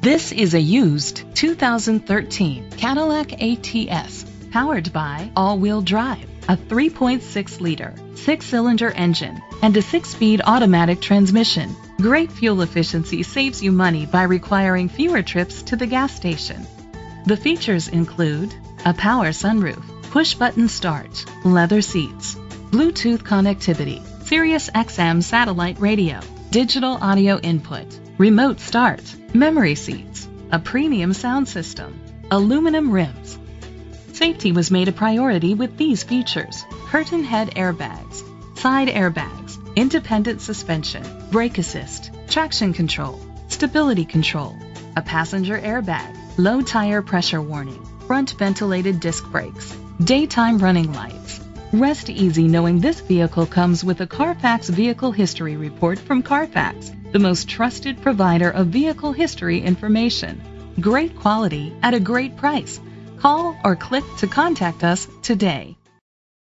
This is a used 2013 Cadillac ATS, powered by all-wheel drive, a 3.6-liter, 6-cylinder engine, and a 6-speed automatic transmission. Great fuel efficiency saves you money by requiring fewer trips to the gas station. The features include a power sunroof, push-button start, leather seats, Bluetooth connectivity, Sirius XM satellite radio, digital audio input, remote start, memory seats, a premium sound system, aluminum rims. Safety was made a priority with these features: curtain head airbags, side airbags, independent suspension, brake assist, traction control, stability control, a passenger airbag, low tire pressure warning, front ventilated disc brakes, daytime running lights. Rest easy knowing this vehicle comes with a Carfax Vehicle History Report from Carfax, the most trusted provider of vehicle history information. Great quality at a great price. Call or click to contact us today.